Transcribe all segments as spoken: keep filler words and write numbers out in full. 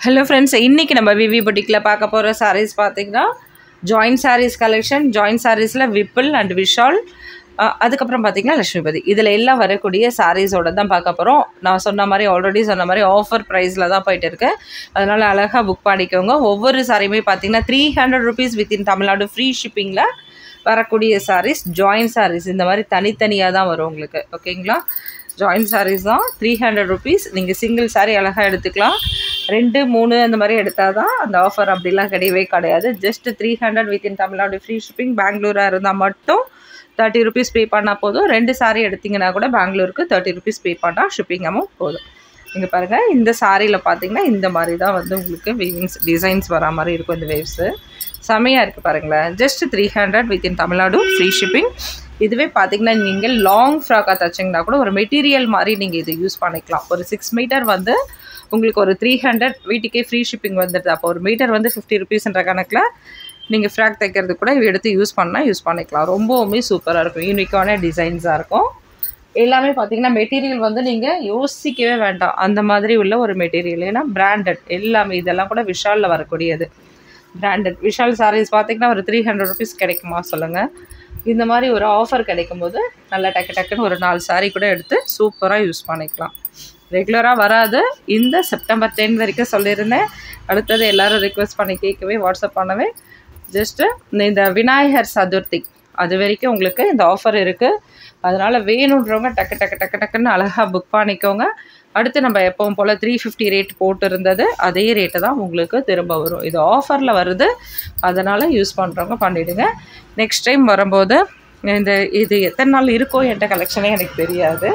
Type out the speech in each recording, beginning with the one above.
Hello friends, இன்றைக்கி நம்ம விவி புட்டிக்கில் பார்க்க போகிற சாரீஸ் பார்த்திங்கன்னா ஜாயின் சாரீஸ் கலெக்ஷன். ஜாயின் சாரீஸில் விப்பிள் அண்ட் விஷால், அதுக்கப்புறம் பார்த்திங்கன்னா லட்சுமிபதி, இதில் எல்லாம் வரக்கூடிய சாரீஸோடு தான் பார்க்க போகிறோம். நான் சொன்ன மாதிரி ஆல்ரெடி சொன்ன மாதிரி ஆஃபர் ப்ரைஸில் தான் போயிட்டு இருக்கேன். அதனால் அழகாக புக் பண்ணிக்கோங்க. ஒவ்வொரு சாரியுமே பார்த்திங்கன்னா three hundred rupees within Tamil Nadu free ஷிப்பிங்கில் வரக்கூடிய சாரீஸ் ஜாயின் சாரீஸ். இந்த மாதிரி தனித்தனியாக தான் வரும் உங்களுக்கு, ஓகேங்களா? ஜாயின் சாரீஸ் தான் த்ரீ ஹண்ட்ரட் ருபீஸ். நீங்கள் சிங்கிள் சாரீ அழகாக எடுத்துக்கலாம். ரெண்டு மூணு அந்த மாதிரி எடுத்தால் தான் அந்த ஆஃபர், அப்படிலாம் கிடையவே கிடையாது. Just three hundred within Tamil Nadu free shipping. பெங்களூராக இருந்தால் மட்டும் தேர்ட்டி ருபீஸ் பே பண்ணால் போதும். ரெண்டு சாரீ எடுத்திங்கன்னா கூட பெங்களூருக்கு தேர்ட்டி ருபீஸ் பே பண்ணால் ஷிப்பிங் அமௌண்ட் போதும். இங்கே பாருங்கள், இந்த சாரியில் பார்த்தீங்கன்னா இந்த மாதிரி தான் வந்து உங்களுக்கு வீவிங்ஸ் டிசைன்ஸ் வரா மாதிரி இருக்கும். இந்த வேவ்ஸு செமையாக இருக்குது பாருங்களேன். Just three hundred within Tamil Nadu free shipping. இதுவே பார்த்திங்கன்னா நீங்கள் லாங் ஃப்ராக்காக தைச்சிங்கன்னா கூட ஒரு மெட்டீரியல் மாதிரி நீங்கள் இது யூஸ் பண்ணிக்கலாம். ஒரு சிக்ஸ் மீட்டர் வந்து உங்களுக்கு ஒரு த்ரீ ஹண்ட்ரட் வீட்டுக்கே ஃப்ரீ ஷிப்பிங் வந்துடுது. அப்போ ஒரு மீட்டர் வந்து ஃபிஃப்டி ருபீஸ்ன்ற கணக்கில் நீங்கள் ஃப்ராக் தைக்கிறது கூட எடுத்து யூஸ் பண்ணால் யூஸ் பண்ணிக்கலாம். ரொம்பவுமே சூப்பராக இருக்கும். யூனிக்கான டிசைன்ஸாக இருக்கும். எல்லாமே பார்த்திங்கன்னா மெட்டீரியல் வந்து நீங்கள் யோசிக்கவே வேண்டாம், அந்த மாதிரி உள்ள ஒரு மெட்டீரியல். ஏன்னா பிராண்டட் எல்லாமே, இதெல்லாம் கூட விஷாலில் வரக்கூடியது பிராண்டட். விஷால் சாரீஸ் பார்த்திங்கன்னா ஒரு த்ரீ ஹண்ட்ரட் ருபீஸ் கிடைக்குமா சொல்லுங்கள்? இந்த மாதிரி ஒரு ஆஃபர் கிடைக்கும் போது நல்லா டக்கு டக்குன்னு ஒரு நாலு சாரீ கூட எடுத்து சூப்பராக யூஸ் பண்ணிக்கலாம். ரெகுலராக வராது. இந்த செப்டம்பர் டென் வரைக்கும் சொல்லியிருந்தேன். அடுத்தது எல்லோரும் ரிக்வெஸ்ட் பண்ணி கேட்கவே வாட்ஸ்அப் பண்ணவே ஜஸ்ட்டு இந்த விநாயகர் சதுர்த்தி அது வரைக்கும் உங்களுக்கு இந்த ஆஃபர் இருக்குது. அதனால் வேணுன்றவங்க டக்கு டக்கு டக்கு டக்குன்னு அழகாக புக் பண்ணிக்கோங்க. அடுத்து நம்ம எப்பவும் போல் த்ரீ ஃபிஃப்டி ரேட் போட்டு இருந்தது அதே ரேட்டு தான் உங்களுக்கு திரும்ப வரும். இது ஆஃபரில் வருது, அதனால் யூஸ் பண்ணுறவங்க பண்ணிவிடுங்க. நெக்ஸ்ட் டைம் வரும்போது இந்த இது எத்தனை நாள் இருக்கோ என்கிட்ட கலெக்ஷனே எனக்கு தெரியாது.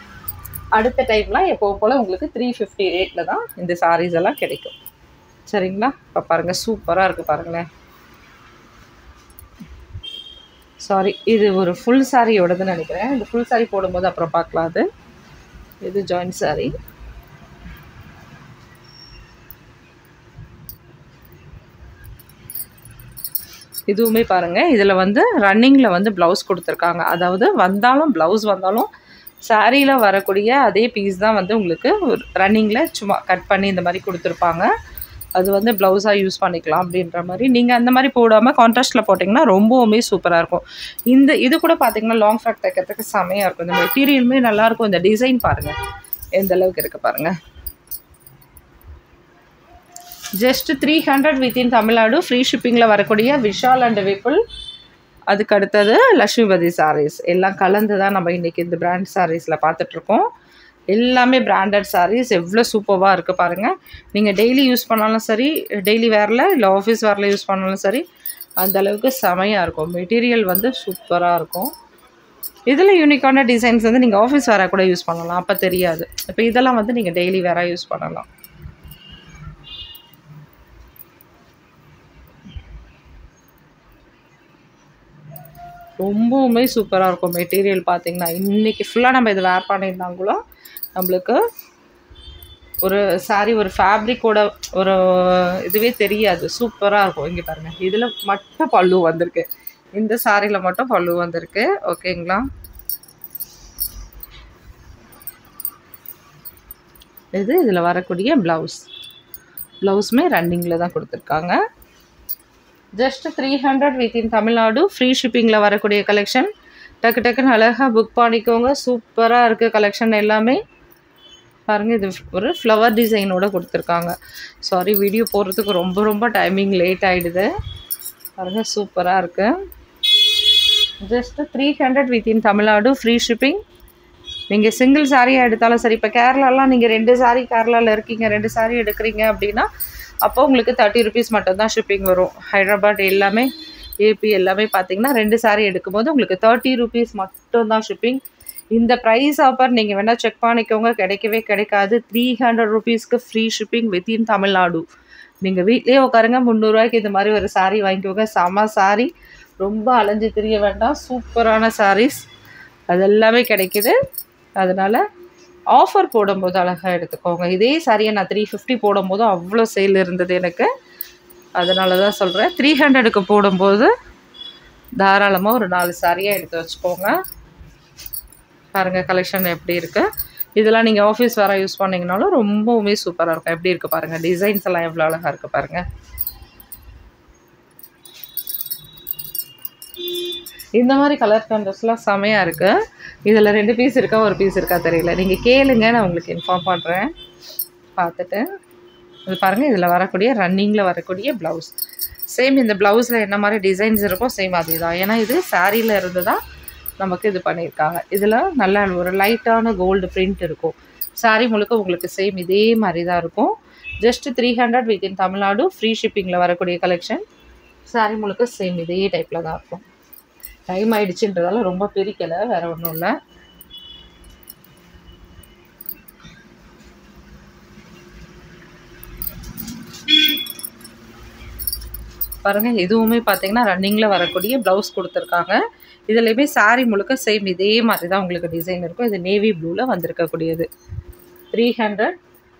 அடுத்த டைம்லாம் எப்போவும் போல் உங்களுக்கு த்ரீ ஃபிஃப்டி ரேட்டில் தான் இந்த சாரீஸ் எல்லாம் கிடைக்கும். சரிங்களா? இப்போ பாருங்கள், சூப்பராக இருக்குது பாருங்களேன். சாரி, இது ஒரு ஃபுல் சாரியோடதுன்னு நினைக்கிறேன். இந்த ஃபுல் சாரி போடும்போது அப்புறம் பார்க்கலாம். அது இது ஜாயின் சாரி. இதுவுமே பாருங்கள், இதில் வந்து ரன்னிங்கில் வந்து ப்ளவுஸ் கொடுத்துருக்காங்க. அதாவது வந்தாலும் ப்ளவுஸ் வந்தாலும் சாரியில் வரக்கூடிய அதே பீஸ் தான் வந்து உங்களுக்கு ரன்னிங்கில் சும்மா கட் பண்ணி இந்த மாதிரி கொடுத்துருப்பாங்க. அது வந்து ப்ளவுஸாக யூஸ் பண்ணிக்கலாம் அப்படின்ற மாதிரி. நீங்கள் அந்த மாதிரி போடாமல் கான்ட்ராஸ்ட்டில் போட்டிங்கன்னா ரொம்பவுமே சூப்பராக இருக்கும். இந்த இது கூட பார்த்திங்கன்னா லாங் ஃப்ராக் தைக்கிறதுக்கு செமையாக இருக்கும். இந்த மெட்டீரியலுமே நல்லாயிருக்கும். இந்த டிசைன் பாருங்கள் எந்த அளவுக்கு இருக்குது பாருங்கள். Just three hundred within Tamil Nadu free ஷிப்பிங்கில் வரக்கூடிய விஷால் அண்ட் விப்புள். அதுக்கு அடுத்தது லட்சுமிபதி சாரீஸ். எல்லாம் கலந்து தான் நம்ம இன்றைக்கி இந்த பிராண்ட் சாரீஸில் பார்த்துட்ருக்கோம். எல்லாமே பிராண்டட் சாரீஸ். எவ்வளோ சூப்பராக இருக்குது பாருங்கள். நீங்கள் டெய்லி யூஸ் பண்ணாலும் சரி, டெய்லி வேரில் இல்லை ஆஃபீஸ் வேரில் யூஸ் பண்ணாலும் சரி, அந்தளவுக்கு செமையாக இருக்கும். மெட்டீரியல் வந்து சூப்பராக இருக்கும். இதில் யூனிக்கான டிசைன்ஸ் வந்து நீங்கள் ஆஃபீஸ் வேராக கூட யூஸ் பண்ணலாம், அப்போ தெரியாது. இப்போ இதெல்லாம் வந்து நீங்கள் டெய்லி வேராக யூஸ் பண்ணலாம். ரொம்பவுமே சூப்பராக இருக்கும். மெட்டீரியல் பார்த்திங்கன்னா இன்றைக்கி ஃபுல்லாக நம்ம இது வேர் பண்ணியிருந்தாங்களோ நம்மளுக்கு ஒரு சாரீ ஒரு ஃபேப்ரிக்கோட ஒரு இதுவே தெரியாது. சூப்பராக இருக்கும். இங்கே பாருங்கள், இதில் மட்டும் பல்லு வந்திருக்கு. இந்த சாரியில் மட்டும் பல்லு வந்திருக்கு, ஓகேங்களா? இது இதில் வரக்கூடிய ப்ளவுஸ். ப்ளவுஸுமே ரன்னிங்கில் தான் கொடுத்துருக்காங்க. Just three hundred within Tamil Nadu free ஷிப்பிங்கில் வரக்கூடிய கலெக்ஷன். டக்கு டக்குன்னு அழகாக புக் பண்ணிக்கோங்க. சூப்பராக இருக்குது கலெக்ஷன் எல்லாமே. பாருங்கள், இது ஒரு ஃப்ளவர் டிசைனோடு கொடுத்துருக்காங்க. சாரி, வீடியோ போடுறதுக்கு ரொம்ப ரொம்ப டைமிங் லேட் ஆகிடுது. பாருங்கள், சூப்பராக இருக்குது. Just three hundred within Tamil Nadu free shipping. நீங்கள் சிங்கிள் சாரியாக எடுத்தாலும் சரி, இப்போ கேரளாலாம் நீங்கள் ரெண்டு சாரீ கேரளாவில் இருக்கீங்க, ரெண்டு சாரீ எடுக்கிறீங்க அப்படின்னா அப்போ உங்களுக்கு தேர்ட்டி ருபீஸ் மட்டும்தான் ஷிப்பிங் வரும். ஹைதராபாத் எல்லாமே ஏபி எல்லாமே பார்த்திங்கன்னா ரெண்டு சாரீ எடுக்கும்போது உங்களுக்கு தேர்ட்டி ருபீஸ் மட்டும்தான் ஷிப்பிங். இந்த ப்ரைஸ் ஆஃபர் நீங்கள் வேணால் செக் பண்ணிக்கோங்க, கிடைக்கவே கிடைக்காது. த்ரீ ஹண்ட்ரட் ருபீஸ்க்கு ஃப்ரீ ஷிப்பிங் வித்தின் தமிழ்நாடு. நீங்கள் வீட்லேயே உட்காருங்க, முந்நூறுரூவாய்க்கு இந்த மாதிரி ஒரு சாரீ வாங்கிக்கோங்க. செம சாரீ, ரொம்ப அலைஞ்சு திரிய வேண்டாம். சூப்பரான சாரீஸ் அது எல்லாமே கிடைக்கிது. அதனால் ஆஃபர் போடும்போது அழகாக எடுத்துக்கோங்க. இதே சாரியை நான் த்ரீ ஃபிஃப்டி போடும்போது அவ்வளோ சேல் இருந்தது எனக்கு. அதனால தான் சொல்கிறேன், த்ரீ ஹண்ட்ரடுக்கு போடும்போது தாராளமாக ஒரு நாலு சாரியாக எடுத்து வச்சுக்கோங்க. பாருங்கள் கலெக்ஷன் எப்படி இருக்குது. இதெல்லாம் நீங்கள் ஆஃபீஸ் வேறு யூஸ் பண்ணிங்கனாலும் ரொம்பவுமே சூப்பராக இருக்கும். எப்படி இருக்குது பாருங்கள், டிசைன்ஸ் எல்லாம் எவ்வளோ அழகாக இருக்குது பாருங்கள். இந்த மாதிரி கலர் கான்ட்ராஸ்ட்லாம் செமையாக இருக்குது. இதில் ரெண்டு பீஸ் இருக்கா ஒரு பீஸ் இருக்கா தெரியல, நீங்கள் கேளுங்க, நான் உங்களுக்கு இன்ஃபார்ம் பண்ணுறேன். பார்த்துட்டு இது பாருங்கள், இதில் வரக்கூடிய ரன்னிங்கில் வரக்கூடிய ப்ளவுஸ் சேம். இந்த ப்ளவுஸில் என்ன மாதிரி டிசைன்ஸ் இருக்கோ சேம் அதே தான். ஏன்னா இது சாரியில் இருந்து தான் நமக்கு இது பண்ணியிருக்காங்க. இதில் நல்ல ஒரு லைட்டான கோல்டு பிரிண்ட் இருக்கும். சாரீ முழுக்க உங்களுக்கு சேம் இதே மாதிரி தான் இருக்கும். Just three hundred within Tamil Nadu free ஷிப்பிங்கில் வரக்கூடிய கலெக்ஷன். சாரீ முழுக்க சேம் இதே டைப்பில் தான் இருக்கும். டைம் ஆயிடுச்சுன்றதால ரொம்ப பிரிக்கலை, வேறு ஒன்றும் இல்லை. பாருங்கள், இதுவுமே பார்த்தீங்கன்னா ரன்னிங்கில் வரக்கூடிய ப்ளவுஸ் கொடுத்துருக்காங்க. இதுலேயுமே சாரீ முழுக்க சேம் இதே மாதிரி தான் உங்களுக்கு டிசைன் இருக்கும். இது நேவி ப்ளூவில் வந்திருக்கக்கூடியது. Three hundred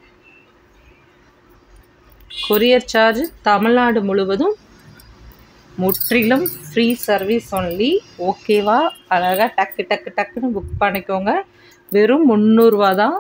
courier charge Tamil Nadu முழுவதும் முற்றிலும் ஃப்ரீ சர்வீஸ் ஒன்லி. ஓகேவா? அழகாக டக்கு டக்கு டக்குன்னு புக் பண்ணிக்கோங்க. வெறும் முந்நூறுரூவா தான்.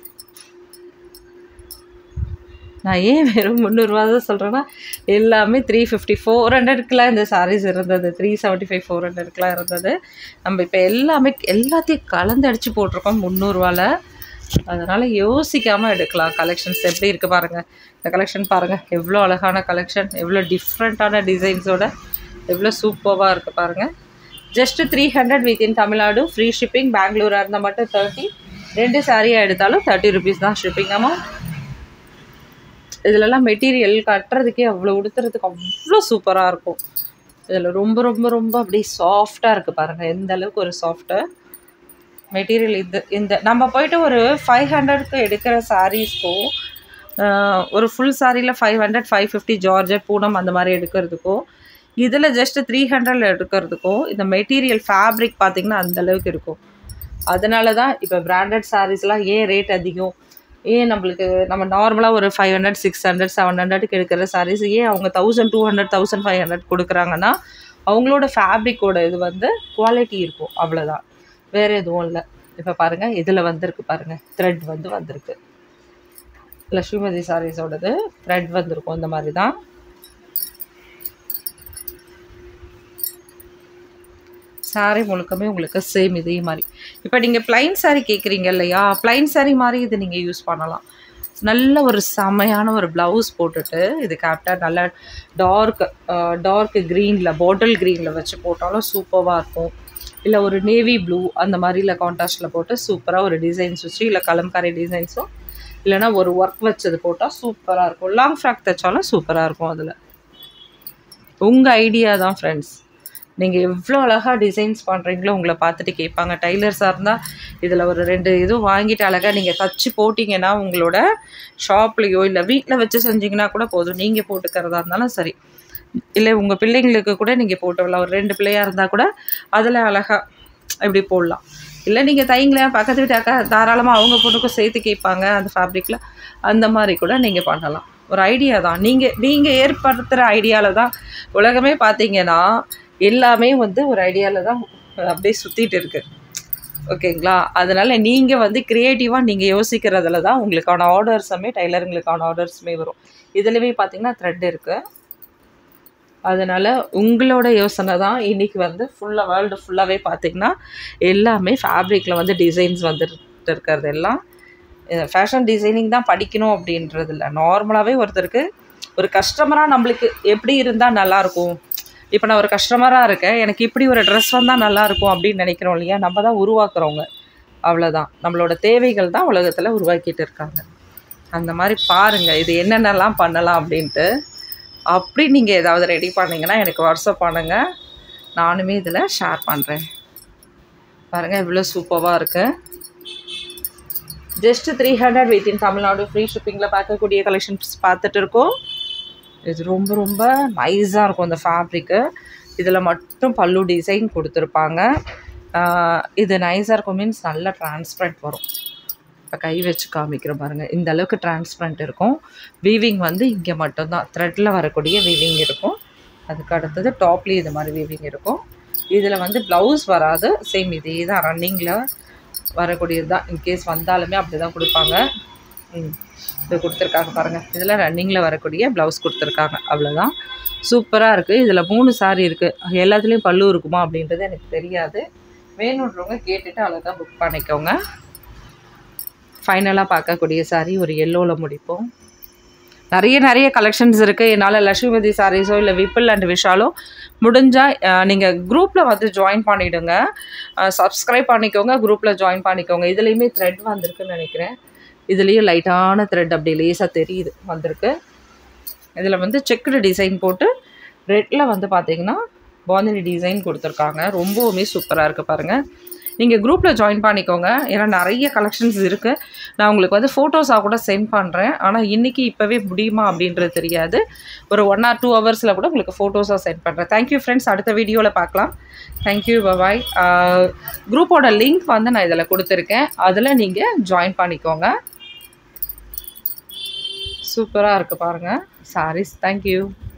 நான் ஏன் வெறும் முந்நூறுரூவா தான் சொல்கிறேன்னா, எல்லாமே த்ரீ ஃபிஃப்டி ஃபோர் ஹண்ட்ரடுக்குலாம் இந்த சாரீஸ் இருந்தது. த்ரீ செவன்ட்டி ஃபைவ் ஃபோர் ஹண்ட்ரடுக்குலாம் இருந்தது. நம்ம இப்போ எல்லாமே எல்லாத்தையும் கலந்து அடித்து போட்டிருக்கோம் முந்நூறுரூவாவில். அதனால் யோசிக்காமல் எடுக்கலாம். கலெக்ஷன்ஸ் எப்படி இருக்குது பாருங்கள். இந்த கலெக்ஷன் பாருங்கள், எவ்வளோ அழகான கலெக்ஷன், எவ்வளோ டிஃப்ரெண்ட்டான டிசைன்ஸோட எவ்வளோ சூப்பராக இருக்குது பாருங்கள். Just three hundred within Tamil Nadu free shipping. பெங்களூராக இருந்தால் மட்டும் தேர்ட்டி. ரெண்டு சாரியாக எடுத்தாலும் தேர்ட்டி ருபீஸ் தான் ஷிப்பிங் அமௌண்ட். இதிலெல்லாம் மெட்டீரியல் கட்டுறதுக்கே அவ்வளோ உடுத்துறதுக்கு அவ்வளோ சூப்பராக இருக்கும். இதில் ரொம்ப ரொம்ப ரொம்ப அப்படியே சாஃப்டாக இருக்குது பாருங்கள், எந்த அளவுக்கு ஒரு சாஃப்ட்டு மெட்டீரியல். இது இந்த நம்ம போய்ட்டு ஒரு ஃபைவ் ஹண்ட்ரடுக்கு எடுக்கிற சாரீஸ்க்கும் ஒரு ஃபுல் சாரியில் five hundred five fifty georgette பூனம் அந்த மாதிரி எடுக்கிறதுக்கும், இதில் ஜஸ்ட்டு த்ரீ ஹண்ட்ரடில் எடுக்கிறதுக்கும் இந்த மெட்டீரியல் ஃபேப்ரிக் பார்த்திங்கன்னா அந்தளவுக்கு இருக்கும். அதனால தான் இப்போ பிராண்டட் சாரீஸ்லாம் ஏன் ரேட் அதிகம், ஏன் நம்மளுக்கு நம்ம நார்மலாக ஒரு five hundred six hundred seven ஹண்ட்ரடுக்கு எடுக்கிற சாரீஸ் ஏன் அவங்க thousand two hundred thousand five hundred கொடுக்குறாங்கன்னா, அவங்களோட ஃபேப்ரிக்கோட இது வந்து குவாலிட்டி இருக்கும், அவ்வளோதான், வேறு எதுவும் இல்லை. இப்போ பாருங்கள், இதில் வந்திருக்கு பாருங்கள், த்ரெட் வந்து வந்திருக்கு. லக்ஷ்மிபதி சாரீஸோடது த்ரெட் வந்திருக்கும். இந்த மாதிரி தான் சாரீ முழுக்கமே உங்களுக்கு சேம் இதே மாதிரி. இப்போ நீங்கள் ப்ளைன் சாரீ கேட்குறீங்க இல்லையா, ப்ளைன் சாரீ மாதிரி இது நீங்கள் யூஸ் பண்ணலாம். நல்ல ஒரு செமையான ஒரு ப்ளவுஸ் போட்டுட்டு இது கேப்டாக நல்ல டார்க் டார்க் க்ரீனில் பாட்டில் க்ரீனில் வச்சு போட்டாலும் சூப்பராக இருக்கும். இல்லை ஒரு நேவி ப்ளூ அந்த மாதிரி இல்லை கான்ட்ராஸ்டில் போட்டு சூப்பராக ஒரு டிசைன்ஸ் வச்சு, இல்லை கலம்காரி டிசைன்ஸும் இல்லைனா ஒரு ஒர்க் வச்சது போட்டால் சூப்பராக இருக்கும். லாங் ஃப்ராக் தைச்சாலும் சூப்பராக இருக்கும். அதில் உங்கள் ஐடியா தான் ஃப்ரெண்ட்ஸ். நீங்கள் எவ்வளோ அழகாக டிசைன்ஸ் பண்ணுறீங்களோ உங்களை பார்த்துட்டு கேட்பாங்க. டைலர்ஸாக இருந்தால் இதில் ஒரு ரெண்டு இதுவும் வாங்கிட்டு அழகாக நீங்கள் தச்சு போட்டிங்கன்னா உங்களோட ஷாப்லேயோ இல்லை வீட்டில் வச்சு செஞ்சிங்கன்னா கூட போதும். நீங்கள் போட்டுக்கிறதா இருந்தாலும் சரி, இல்லை உங்கள் பிள்ளைங்களுக்கு கூட நீங்கள் போட்டு விடலாம். ஒரு ரெண்டு பிள்ளையாக இருந்தால் கூட அதில் அழகாக இப்படி போடலாம். இல்லை நீங்கள் தைங்களே பக்கத்து வீட்டாக்கா தாராளமாக அவங்க பொண்ணுக்கும் சேர்த்து கேட்பாங்க அந்த ஃபேப்ரிக்கில், அந்த மாதிரி கூட நீங்கள் பண்ணலாம். ஒரு ஐடியா தான், நீங்கள் நீங்கள் ஏற்படுத்துகிற ஐடியாவில் தான் உலகமே பார்த்தீங்கன்னா எல்லாமே வந்து ஒரு ஐடியாவில் தான் அப்படியே சுற்றிட்டு இருக்குது. ஓகேங்களா? அதனால் நீங்கள் வந்து க்ரியேட்டிவாக நீங்கள் யோசிக்கிறதுல தான் உங்களுக்கான ஆர்டர்ஸுமே டைலருங்களுக்கான ஆர்டர்ஸுமே வரும். இதுலேயே பார்த்திங்கன்னா த்ரெட் இருக்குது. அதனால் உங்களோட யோசனை தான் இன்றைக்கி வந்து ஃபுல்லாக வேர்ல்டு ஃபுல்லாகவே பார்த்திங்கன்னா எல்லாமே ஃபேப்ரிக்கில் வந்து டிசைன்ஸ் வந்துட்டு இருக்கிறது எல்லாம் ஃபேஷன் டிசைனிங் தான் படிக்கணும் அப்படின்றது இல்லை. நார்மலாகவே ஒருத்தருக்கு ஒரு கஸ்டமராக நம்மளுக்கு எப்படி இருந்தால் நல்லாயிருக்கும், இப்போ நான் ஒரு கஸ்டமராக இருக்கேன், எனக்கு இப்படி ஒரு ட்ரெஸ் வந்தால் நல்லாயிருக்கும் அப்படின்னு நினைக்கிறோம் இல்லையா, நம்ம தான் உருவாக்குறவங்க. அவ்வளோதான், நம்மளோட தேவைகள் தான் உலகத்தில் உருவாக்கிட்டு இருக்காங்க. அந்த மாதிரி பாருங்கள் இது என்னென்னலாம் பண்ணலாம் அப்படின்ட்டு. அப்படி நீங்கள் ஏதாவது ரெடி பண்ணிங்கன்னா எனக்கு வாட்ஸ்அப் பண்ணுங்கள், நானுமே இதில் ஷேர் பண்ணுறேன். பாருங்கள் எவ்வளோ சூப்பராக இருக்குது. Just three hundred within Tamil Nadu free ஷிப்பிங்கில் பார்க்கக்கூடிய கலெக்ஷன்ஸ் பார்த்துட்டு இருக்கோம். இது ரொம்ப ரொம்ப நைஸாக இருக்கும் இந்த ஃபேப்ரிக்கு. இதில் மட்டும் பல்லு டிசைன் கொடுத்துருப்பாங்க. இது நைஸாக இருக்கும் மீன்ஸ் நல்லா டிரான்ஸ்பரண்ட் வரும். இப்போ கை வச்சு காமிக்கிறோம் பாருங்கள், இந்த அளவுக்கு டிரான்ஸ்பரண்ட் இருக்கும். வீவிங் வந்து இங்கே மட்டும்தான் த்ரெட்டில் வரக்கூடிய வீவிங் இருக்கும். அதுக்கு அடுத்தது டாப்லேயும் இது மாதிரி வீவிங் இருக்கும். இதில் வந்து ப்ளவுஸ் வராது, சேம் இதே தான் ரன்னிங்கில் வரக்கூடியது தான். இன்கேஸ் வந்தாலுமே அப்படி தான் கொடுப்பாங்க. ம் இது கொடுத்துருக்காங்க பாருங்கள். இதில் ரன்னிங்கில் வரக்கூடிய ப்ளவுஸ் கொடுத்துருக்காங்க. அவ்வளோதான். சூப்பராக இருக்குது. இதில் மூணு சாரீ இருக்குது. எல்லாத்துலேயும் பல்லு இருக்குமா அப்படின்றது எனக்கு தெரியாது. வேணுன்றவங்க கேட்டுட்டு அழகாக புக் பண்ணிக்கோங்க. ஃபைனலாக பார்க்கக்கூடிய சாரீ ஒரு எல்லோவில் முடிப்போம். நிறைய நிறைய கலெக்ஷன்ஸ் இருக்குது. என்னால் லக்ஷ்மிபதி சாரீஸோ இல்லை விப்புல் அண்ட் விஷாலோ முடிஞ்சால் நீங்கள் குரூப்பில் வந்து ஜாயின் பண்ணிவிடுங்க. சப்ஸ்கிரைப் பண்ணிக்கோங்க, குரூப்பில் ஜாயின் பண்ணிக்கோங்க. இதுலேயுமே த்ரெட் வந்திருக்குன்னு நினைக்கிறேன். இதுலேயும் லைட்டான த்ரெட் அப்படி லேசாக தெரியுது வந்திருக்கு. இதில் வந்து செக்குடு டிசைன் போட்டு ரெட்டில் வந்து பார்த்திங்கன்னா பாந்தினி டிசைன் கொடுத்துருக்காங்க. ரொம்பவுமே சூப்பராக இருக்குது பாருங்கள். நீங்கள் குரூப்பில் ஜாயின் பண்ணிக்கோங்க. ஏன்னா நிறைய கலெக்ஷன்ஸ் இருக்குது. நான் உங்களுக்கு வந்து ஃபோட்டோஸாக கூட சென்ட் பண்ணுறேன். ஆனால் இன்றைக்கி இப்போவே முடியுமா அப்படின்றது தெரியாது. ஒரு ஒன் ஆர் டூ ஹவர்ஸில் கூட உங்களுக்கு ஃபோட்டோஸாக சென்ட் பண்ணுறேன். Thank you friends. அடுத்த வீடியோவில் பார்க்கலாம். Thank you, bye. குரூப்போட லிங்க் வந்து நான் இதில் கொடுத்துருக்கேன். அதில் நீங்கள் ஜாயின் பண்ணிக்கோங்க. சூப்பராக இருக்குது பாருங்கள் சாரீஸ். தேங்க்யூ.